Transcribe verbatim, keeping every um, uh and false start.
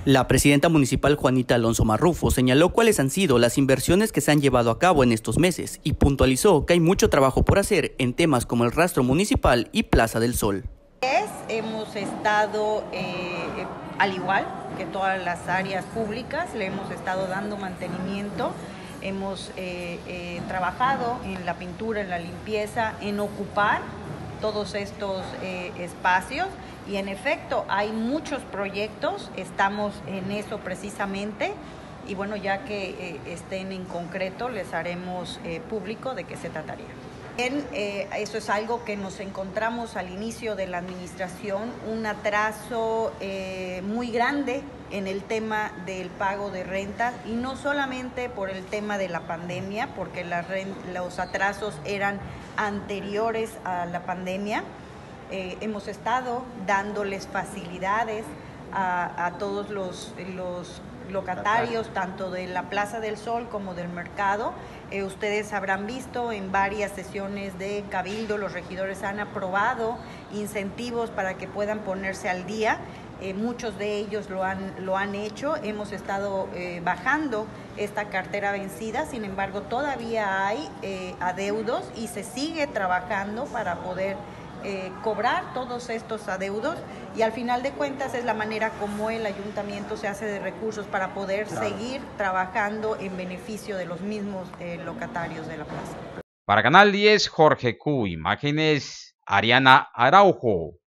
La presidenta municipal Juanita Alonso Marrufo señaló cuáles han sido las inversiones que se han llevado a cabo en estos meses y puntualizó que hay mucho trabajo por hacer en temas como el rastro municipal y Plaza del Sol. Hemos estado, eh, al igual que todas las áreas públicas, le hemos estado dando mantenimiento, hemos eh, eh, trabajado en la pintura, en la limpieza, en ocupar todos estos eh, espacios. Y en efecto, hay muchos proyectos, estamos en eso precisamente, y bueno, ya que eh, estén en concreto, les haremos eh, público de qué se trataría. Bien, eh, eso es algo que nos encontramos al inicio de la administración, un atraso eh, muy grande en el tema del pago de rentas, y no solamente por el tema de la pandemia, porque la rent, los atrasos eran anteriores a la pandemia. Eh, hemos estado dándoles facilidades a, a todos los, los locatarios, tanto de la Plaza del Sol como del mercado. Eh, ustedes habrán visto en varias sesiones de Cabildo, los regidores han aprobado incentivos para que puedan ponerse al día. Eh, muchos de ellos lo han, lo han hecho. Hemos estado eh, bajando esta cartera vencida, sin embargo todavía hay eh, adeudos y se sigue trabajando para poder Eh, cobrar todos estos adeudos, y al final de cuentas es la manera como el ayuntamiento se hace de recursos para poder claro. seguir trabajando en beneficio de los mismos eh, locatarios de la plaza. Para Canal diez, Jorge Q, imágenes Ariana Araujo.